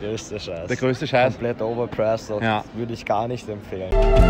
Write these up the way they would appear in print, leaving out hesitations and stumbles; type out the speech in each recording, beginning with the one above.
größte Scheiß. Der größte Scheiß? Komplett overpriced, so. Ja. Das würde ich gar nicht empfehlen.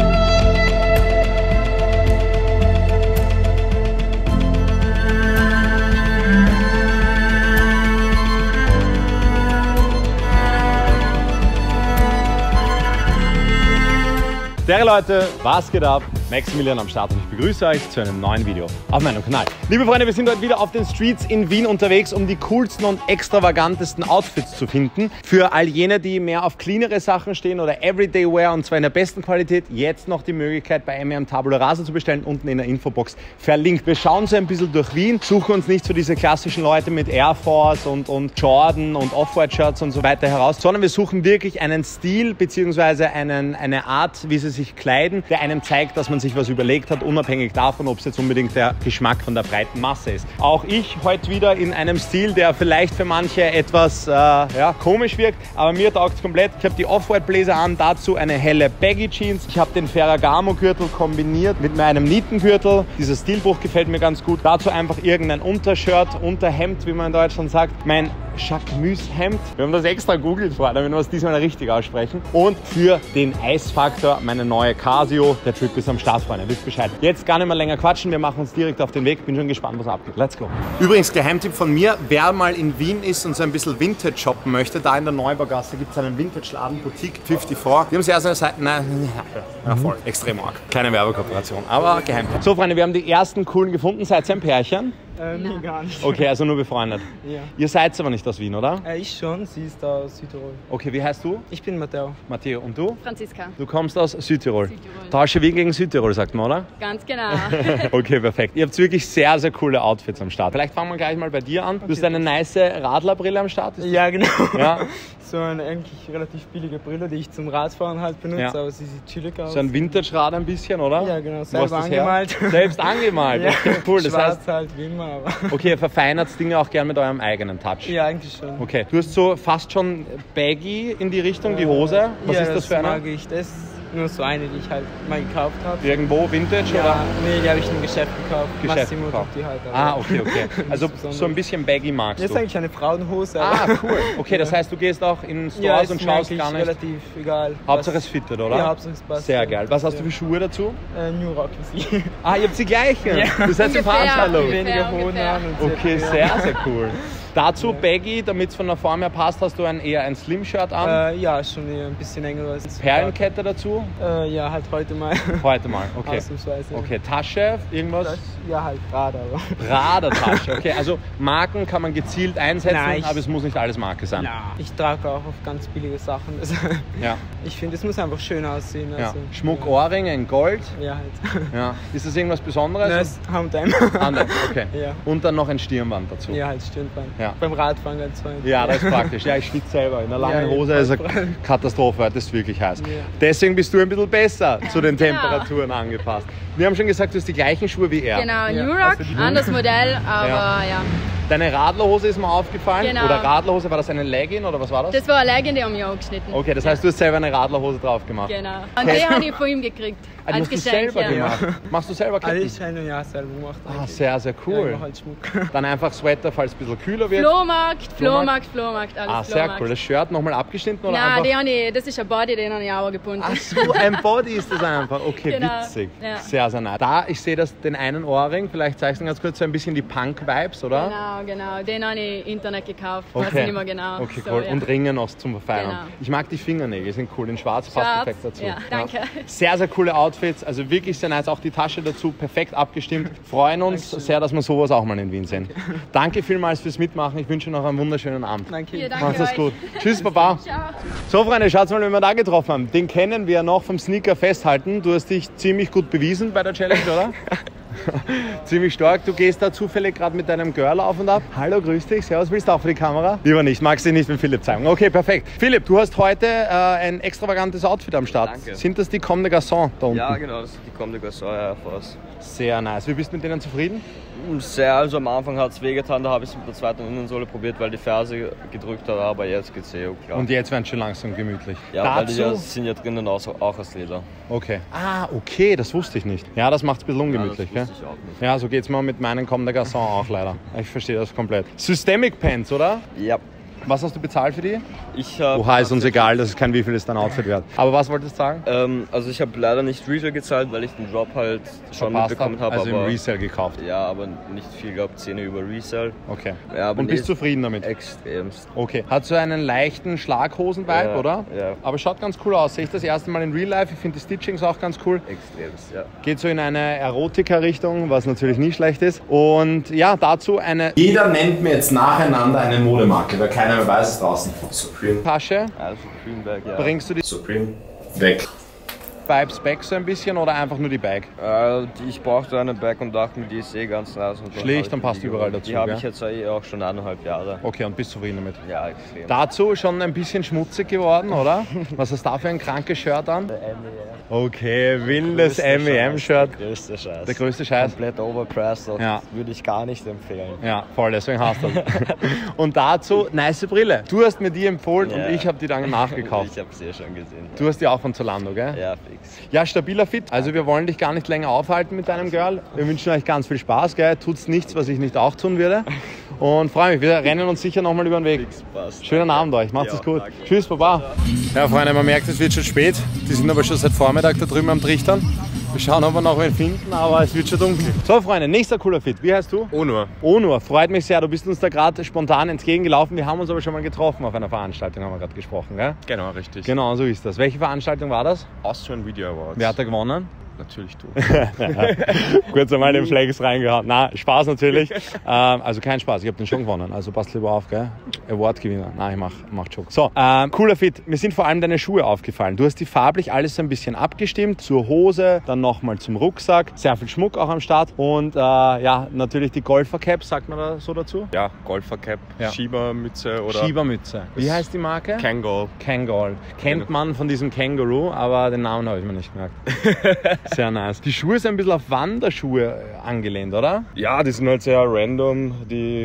Servus Leute, was geht ab? Maximilian am Start und ich begrüße euch zu einem neuen Video auf meinem Kanal. Liebe Freunde, wir sind heute wieder auf den Streets in Wien unterwegs, um die coolsten und extravagantesten Outfits zu finden. Für all jene, die mehr auf cleanere Sachen stehen oder Everyday Wear und zwar in der besten Qualität, jetzt noch die Möglichkeit bei MM Tabula Rasa zu bestellen, unten in der Infobox verlinkt. Wir schauen so ein bisschen durch Wien, suchen uns nicht so diese klassischen Leute mit Air Force und Jordan und Off-White-Shirts und so weiter heraus, sondern wir suchen wirklich einen Stil bzw. eine Art, wie sie sich kleiden, der einem zeigt, dass man sich was überlegt hat, unabhängig davon, ob es jetzt unbedingt der Geschmack von der breiten Masse ist. Auch ich heute wieder in einem Stil, der vielleicht für manche etwas komisch wirkt, aber mir taugt es komplett. Ich habe die Off-White Blazer an, dazu eine helle Baggy Jeans. Ich habe den Ferragamo Gürtel kombiniert mit meinem Nietengürtel. Dieser Stilbruch gefällt mir ganz gut. Dazu einfach irgendein Untershirt, Unterhemd, wie man in Deutschland sagt. Mein Jacquemus-Hemd. Wir haben das extra googelt vorher, damit wir es diesmal richtig aussprechen. Und für den Eisfaktor meine neue Casio. Der Trip ist am Start, Freunde. Wisst Bescheid. Jetzt gar nicht mehr länger quatschen. Wir machen uns direkt auf den Weg. Bin schon gespannt, was abgeht. Let's go. Übrigens, Geheimtipp von mir. Wer mal in Wien ist und so ein bisschen Vintage shoppen möchte, da in der Neubaugasse gibt es einen Vintage-Laden, Boutique 54. Die haben sehr, sehr Seiten. Nein, ja, voll. Extrem arg. Keine Werbekooperation, aber Geheimtipp. So, Freunde, wir haben die ersten coolen gefunden. Seid ihr ein Pärchen? Nee, gar nicht. Okay, also nur befreundet. Ja. Ihr seid aber nicht aus Wien, oder? Ich schon, sie ist aus Südtirol. Okay, wie heißt du? Ich bin Matteo. Matteo. Und du? Franziska. Du kommst aus Südtirol. Tausche Wien gegen Südtirol, sagt man, oder? Ganz genau. Okay, perfekt. Ihr habt wirklich sehr, sehr coole Outfits am Start. Vielleicht fangen wir gleich mal bei dir an. Du hast eine nice Radlerbrille am Start. Ja, genau. Ja. So eine eigentlich relativ billige Brille, die ich zum Radfahren halt benutze, Ja. aber sie sieht chillig aus. So ein Vintage-Rad ein bisschen, oder? Ja, genau. Wo hast Selber du's her? angemalt. Selbst angemalt? Ja. Okay, cool. Das Schwarz heißt, halt wie immer, aber... okay, ihr verfeinert Dinge auch gern mit eurem eigenen Touch. Ja, eigentlich schon. Okay, du hast so fast schon baggy in die Richtung, die Hose. Was ja, ist das für eine? mag ich. Das ist nur so eine, die ich halt mal gekauft habe. Irgendwo Vintage Ja, oder? nee, die habe ich im Geschäft gekauft. Geschäft Massimo gekauft. tut die halt. Ah, okay. Also Besonderes. so ein bisschen baggy magst Das ist du. eigentlich eine Frauenhose. Ah, aber- cool. Okay, das Ja. heißt, du gehst auch in Stores Ja, ist und mir schaust eigentlich gar nicht. relativ egal. Hauptsache was- es fittet, oder? Ja, Hauptsache es passt. Sehr ja. geil. Was hast du Ja. für Schuhe dazu? New Rock ist sie. Ah, ihr habt die gleichen. Ja. Du seid Ungefähr. Sympathisch. Weniger Hoden ungefähr. an und sie Okay, hat- sehr, sehr cool. Dazu baggy, damit es von der Form her passt, hast du eher ein Slim-Shirt an. Ja, schon eher ein bisschen längeres. Perlenkette dazu? Ja, halt heute mal. Heute mal, okay. Ausnahmsweise. Okay, Tasche, irgendwas? Das, ja, halt Prada, aber. Prada-Tasche, okay. Also Marken kann man gezielt einsetzen, Nein, aber es muss nicht alles Marke sein. Ich trage auch auf ganz billige Sachen. Also, Ja. ich finde, es muss einfach schön aussehen. Ja. Also, Schmuck, Ohrringe in Gold. Ja, halt. Ja. Ist das irgendwas Besonderes? Das Handtime. Andere, okay. Ja. Und dann noch ein Stirnband dazu. Ja, halt Stirnband. Ja. Beim Radfahren ganz fein. Ja, das ist praktisch. Ja, ich schwitze selber. In einer langen Ja, Hose ist voll. eine Katastrophe. Das ist wirklich heiß. Ja. Deswegen bist du ein bisschen besser zu den Genau. Temperaturen angepasst. Wir haben schon gesagt, du hast die gleichen Schuhe wie er. Genau, Ja, New Rock, also die- anderes Modell, aber ja. Deine Radlerhose ist mir aufgefallen. Genau. Oder Radlerhose, war das eine Legging oder was war das? Das war eine Leggende, die haben mich angeschnitten. Okay, das heißt, du hast selber eine Radlerhose drauf gemacht. Genau. Und die habe ich von ihm gekriegt. Ah, du als hast das Geschenk. selber Ja. gemacht. Machst du selber Ketten? Alles ein Jahr selber gemacht. Ah, eigentlich. sehr, sehr Ja, cool. ich mach halt Schmuck. Dann einfach Sweater, falls es ein bisschen kühler wird. Flohmarkt, alles Ah, sehr Flohmarkt. cool. Das Shirt nochmal abgeschnitten oder Nein, einfach? die habe ich, das ist ein Body, den habe ich auch gebunden. Ach so, ein Body ist das einfach. Okay, Genau, witzig. ja. Sehr, sehr nice. Da, ich sehe den einen Ohrring, vielleicht zeigst du ganz kurz so ein bisschen die Punk-Vibes, oder? Genau. Den habe ich im Internet gekauft, weiß Okay. ich nicht mehr genau. Okay, So, cool. ja. Und Ringe noch zum Verfeinern. Genau. Ich mag die Fingernägel, die sind cool. In schwarz passt Schwarz, perfekt dazu. ja, danke. Sehr, sehr coole Outfits. Also wirklich sehr nice. Auch die Tasche dazu, perfekt abgestimmt. Freuen uns sehr, dass wir sowas auch mal in Wien sehen. Danke vielmals fürs Mitmachen. Ich wünsche noch einen wunderschönen Abend. Danke. Ja, danke Macht's es euch. gut. Tschüss, Baba. Ciao. So, Freunde, schaut mal, wen wir da getroffen haben. Den kennen wir noch vom Sneaker festhalten. Du hast dich ziemlich gut bewiesen bei der Challenge, oder? Ziemlich stark. Du gehst da zufällig gerade mit deinem Girl auf und ab. Hallo, grüß dich. Servus, willst du auch für die Kamera? Lieber nicht. Magst du dich nicht mit Philipp zeigen? Okay, perfekt. Philipp, du hast heute ein extravagantes Outfit am Start. Danke. Sind das die Comme des Garçons da unten? Ja, genau, das ist die Comme des Garçons Air Force. Sehr nice. Wie bist du mit denen zufrieden? Sehr, also am Anfang hat es wehgetan, da habe ich es mit der zweiten Innensohle probiert, weil die Ferse gedrückt hat, aber jetzt geht's klar. Und jetzt werden schon langsam gemütlich. ja, weil die sind ja drinnen auch aus Leder. Okay. Ah, okay, das wusste ich nicht. Ja, das macht es ein bisschen ungemütlich, ja, das gell? wusste ich auch nicht. Ja, so geht's mir mit meinen Comme des Garçons auch leider. Ich verstehe das komplett. Systemic Pants, oder? Ja, Was hast du bezahlt für die? Ich habe. Oha, ist uns egal, das ist kein wie viel ist dein Outfit wert. Aber was wolltest du sagen? Also ich habe leider nicht Retail gezahlt, weil ich den Drop halt schon Verpasst mitbekommen habe. also im aber Resale gekauft. ja, aber nicht viel, glaube 10 über Resale. Okay. Ja, aber und bist nicht zufrieden damit? Extremst. Okay. Hat so einen leichten Schlaghosen-Vibe, Ja, oder? ja. Aber schaut ganz cool aus. Sehe ich das erste Mal in Real Life. Ich finde die Stitchings auch ganz cool. Extremst, ja. Geht so in eine Erotika-Richtung, was natürlich nicht schlecht ist. Und ja, dazu eine... Jeder nennt mir jetzt nacheinander eine Modemarke, weil keiner mehr weiß es draußen. Supreme. Tasche. Also Greenberg, ja. Bringst du die Supreme. Weg. Vibes back so ein bisschen oder einfach nur die Bag? Ich brauchte eine Bag und dachte mir, die ist eh ganz nice. Und Schlicht dann und passt hab ich die überall geholt. dazu, Die habe gell? ich jetzt auch schon 1,5 Jahre. Okay, und bist zufrieden damit? Ja, extrem. Dazu schon ein bisschen schmutzig geworden, oder? Was hast du da für ein krankes Shirt an? Okay, wildes M&M-Shirt. Der größte Scheiß. Der größte Scheiß. Komplett overpriced. Und Ja. würde ich gar nicht empfehlen. Ja, voll, deswegen hast du das. Und dazu, nice Brille. Du hast mir die empfohlen Ja. und ich habe die dann nachgekauft. Ich habe es eh schon gesehen. Du hast die auch von Zalando, gell? Ja, fix. Ja, stabiler Fit. Also wir wollen dich gar nicht länger aufhalten mit deinem Girl. Wir wünschen euch ganz viel Spaß, gell? Tut's nichts, was ich nicht auch tun würde. Und freue mich, wir rennen uns sicher nochmal über den Weg. Passt. Schönen Abend euch, macht's Ja, es gut. danke. Tschüss, Baba. Ja, Freunde, man merkt, es wird schon spät. Die sind aber schon seit Vormittag da drüben am Trichtern. Wir schauen, ob wir noch wen finden, aber es wird schon dunkel. So, Freunde, nächster cooler Fit. Wie heißt du? Onur. Onur, freut mich sehr. Du bist uns da gerade spontan entgegengelaufen. Wir haben uns aber schon mal getroffen auf einer Veranstaltung, haben wir gerade gesprochen, gell? Genau, richtig. Genau, so ist das. Welche Veranstaltung war das? Austrian Video Awards. Wer hat da gewonnen? Natürlich du. Kurz einmal den Flex reingehauen. Na, Spaß natürlich. Also kein Spaß, ich habe den schon gewonnen. Also passt lieber auf, gell? Award-Gewinner. Nein, ich mach Joke. So, cooler Fit. Mir sind vor allem deine Schuhe aufgefallen. Du hast die farblich alles so ein bisschen abgestimmt. Zur Hose, dann nochmal zum Rucksack. Sehr viel Schmuck auch am Start. Und ja, natürlich die Golfer-Cap, sagt man da so dazu? Ja, Golfer-Cap, Ja. Schiebermütze oder Schiebermütze. Wie heißt die Marke? Kangol. Kangol. Kennt man von diesem Känguru, aber den Namen habe ich mir nicht gemerkt. Sehr nice. Die Schuhe sind ein bisschen auf Wanderschuhe angelehnt, oder? Ja, die sind halt sehr random.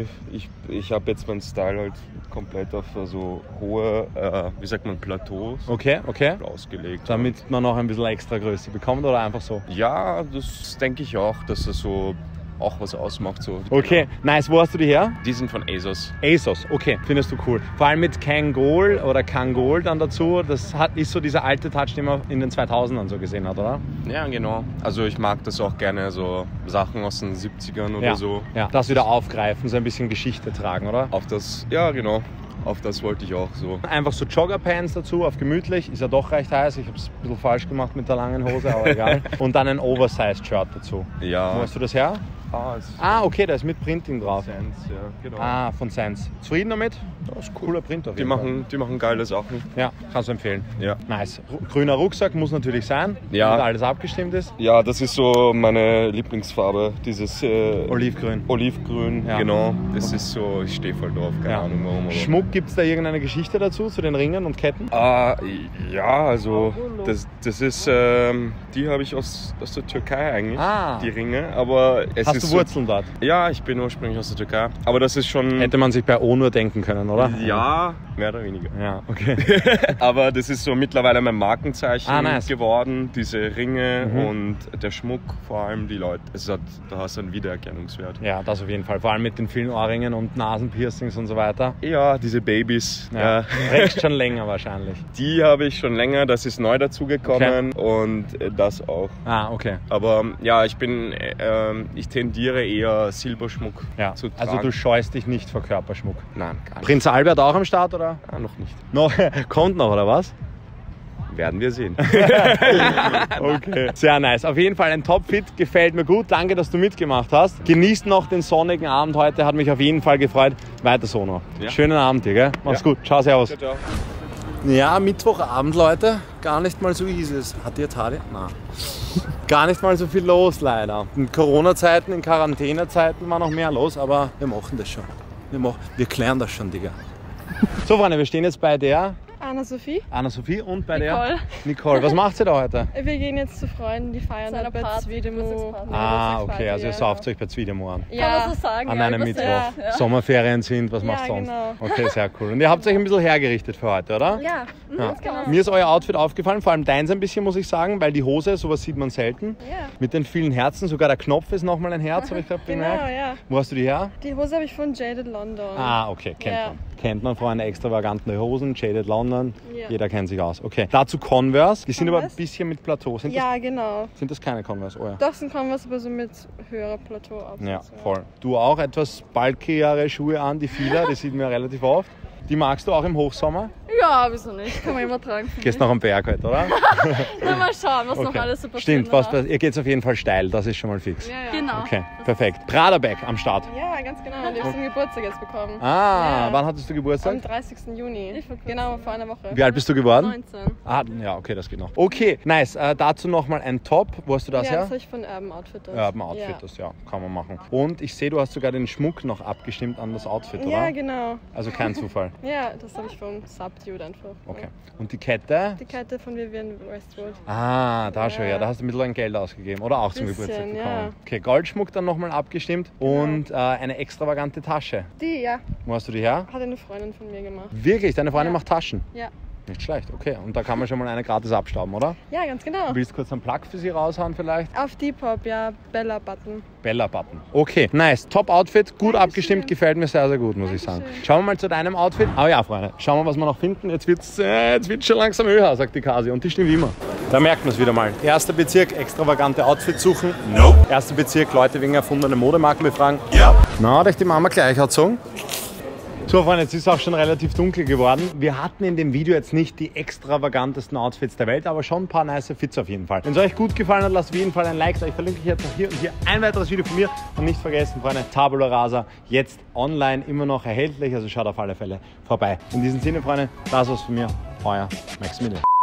Ich habe jetzt meinen Style halt komplett auf so hohe, wie sagt man, Plateaus Okay. ausgelegt. Damit man noch ein bisschen extra Größe bekommt oder einfach so? Ja, das denke ich auch, dass das so auch was ausmacht. So. Okay, nice. Wo hast du die her? Die sind von ASOS. ASOS, okay, findest du cool. Vor allem mit Kangol oder Kangol dann dazu, das ist so dieser alte Touch, den man in den 2000ern so gesehen hat, oder? Ja, genau. Also ich mag das auch gerne, so Sachen aus den 70ern oder Ja, so. ja, das wieder aufgreifen, so ein bisschen Geschichte tragen, oder? Auf das, ja genau, auf das wollte ich auch so. Einfach so Joggerpants dazu, auf gemütlich, ist ja doch recht heiß. Ich habe es ein bisschen falsch gemacht mit der langen Hose, aber egal. Und dann ein Oversized-Shirt dazu. Ja. Wo hast du das her? Ah, okay, da ist mit Printing drauf. Sense, ja, genau. Ah, von Sense. Zufrieden damit? Das ist cool. Cooler Print auf Die jeden Fall. machen geile Sachen. Ja, kannst du empfehlen. Ja. Nice. Grüner Rucksack muss natürlich sein, Ja. damit alles abgestimmt ist. Ja, das ist so meine Lieblingsfarbe, dieses Olivgrün. Olivgrün, Ja. genau. Das ist so, ich stehe voll drauf, keine Ja. Ahnung warum. Aber. Schmuck, gibt es da irgendeine Geschichte dazu, zu den Ringen und Ketten? Ja, also das ist, die habe ich aus der Türkei eigentlich, Ah. die Ringe. Aber es Hast ist du Wurzeln dort? So, ja, ich bin ursprünglich aus der Türkei. Aber das ist schon, Hätte man sich bei Onur denken können, oder? ja, mehr oder weniger. Ja, okay. Aber das ist so mittlerweile mein Markenzeichen Nice. geworden, diese Ringe und der Schmuck, vor allem die Leute. Da hast du einen Wiedererkennungswert. Ja, das auf jeden Fall. Vor allem mit den vielen Ohrringen und Nasenpiercings und so weiter. Ja, diese Babys, Ja. Recht schon länger wahrscheinlich. die habe ich schon länger, das ist neu dazugekommen und das auch. Ah, okay. Aber ja, ich tendiere eher Silberschmuck Ja. zu tragen. Also du scheust dich nicht vor Körperschmuck. Nein, gar nicht. Prinz Albert auch am Start, oder? Noch nicht. Noch, kommt noch, oder was? Werden wir sehen. Okay. Sehr nice. Auf jeden Fall ein Top-Fit, gefällt mir gut. Danke, dass du mitgemacht hast. Genießt noch den sonnigen Abend heute, hat mich auf jeden Fall gefreut. Weiter so noch. Ja. Schönen Abend dir, gell? Mach's gut. Ciao, servus. Ciao. Ja, Mittwochabend, Leute. Gar nicht mal so easy. Hat ihr Tali? Nein. Gar nicht mal so viel los, leider. In Corona-Zeiten, in Quarantäne-Zeiten war noch mehr los, aber wir machen das schon. Wir klären das schon, Digga. So, Freunde, wir stehen jetzt bei der Anna-Sophie. Anna-Sophie und bei Nicole. der? Nicole. Was macht sie da heute? Wir gehen jetzt zu Freunden, die feiern Zu einer bei Party, Zwiedemo. Geburtstagsparty. Ah, okay, also ihr sauft euch bei Zwiedemo an. Kann man so sagen. An ja, einem übersetzt. Mittwoch. Ja. Sommerferien sind, was macht sonst? Genau. Okay, sehr cool. Und ihr habt euch ein bisschen hergerichtet für heute, oder? Ja, Ja. genau. Mir ist euer Outfit aufgefallen, vor allem deins ein bisschen, muss ich sagen, weil die Hose, sowas sieht man selten. Ja. Mit den vielen Herzen, sogar der Knopf ist nochmal ein Herz, habe ich gerade bemerkt. Genau, ja. Wo hast du die her? Die Hose habe ich von Jaded London. Ah, okay, kennt Ja. man. Kennt man, Freunde, extravagante Hosen, Jaded London, Ja. jeder kennt sich aus. Okay, dazu Converse, die sind aber ein Converse? bisschen mit Plateau. Sind, Ja, genau. das keine Converse? Oh ja. Doch, sind Converse, aber so mit höherer Plateau auf. Ja, voll. Du auch etwas bulkigere Schuhe an, die Fila, die sieht man ja relativ oft. Die magst du auch im Hochsommer? Ja, wieso nicht? Kann man immer tragen. Gehst noch am Berg heute, oder? Na, mal schauen, was noch Okay. alles so passiert. Stimmt, ihr geht auf jeden Fall steil, das ist schon mal fix. Ja, ja. Genau. Okay, perfekt. Prada-Bag am Start. Ja, ganz genau. Und ich habe zum Geburtstag jetzt bekommen. Ah, Ja. wann hattest du Geburtstag? Am 30. Juni. Genau, vor einer Woche. Wie alt bist du geworden? 19. Ah, ja, okay, das geht noch. Okay, nice. Dazu nochmal ein Top. Wo hast du das Ja, her? das habe ich von Urban Outfitters. Urban Outfitters, ja, kann man machen. Und ich sehe, du hast sogar den Schmuck noch abgestimmt an das Outfit, oder? Ja, genau. Also kein Zufall. Ja, das habe ich von Subdued einfach. Okay. Und die Kette? Die Kette von Vivienne Westwood. Ah, da schon, ja. Ja. Da hast du ein bisschen Geld ausgegeben. Oder auch zum Bisschen, Geburtstag ja. bekommen. Okay, Goldschmuck dann nochmal abgestimmt. Und eine extravagante Tasche. Die, ja, Wo hast du die her? hat eine Freundin von mir gemacht. Wirklich? Deine Freundin Ja. macht Taschen? Ja. Nicht schlecht, okay. Und da kann man schon mal eine gratis abstauben, oder? Ja, ganz genau. Willst du kurz einen Plug für sie raushauen vielleicht? Auf Depop, ja, Bella Button. Bella-Button. Okay, nice. Top-Outfit, gut Dankeschön. abgestimmt, gefällt mir sehr, sehr gut, muss ich sagen. Schauen wir mal zu deinem Outfit. Aber ja, Freunde, schauen wir, was wir noch finden. Jetzt wird's schon langsam höher, sagt die Kasi. Und die stimmt wie immer. Da merkt man es wieder mal. Erster Bezirk, extravagante Outfits suchen. Nope. Erster Bezirk, Leute wegen erfundenen Modemarken befragen. Ja. Na, hat euch die Mama gleich erzogen? So, Freunde, jetzt ist es auch schon relativ dunkel geworden. Wir hatten in dem Video jetzt nicht die extravagantesten Outfits der Welt, aber schon ein paar nice Fits auf jeden Fall. Wenn es euch gut gefallen hat, lasst auf jeden Fall ein Like da. Ich verlinke euch jetzt noch hier und hier ein weiteres Video von mir. Und nicht vergessen, Freunde, Tabula Rasa jetzt online immer noch erhältlich, also schaut auf alle Fälle vorbei. In diesem Sinne, Freunde, das war's von mir. Euer Maximilian.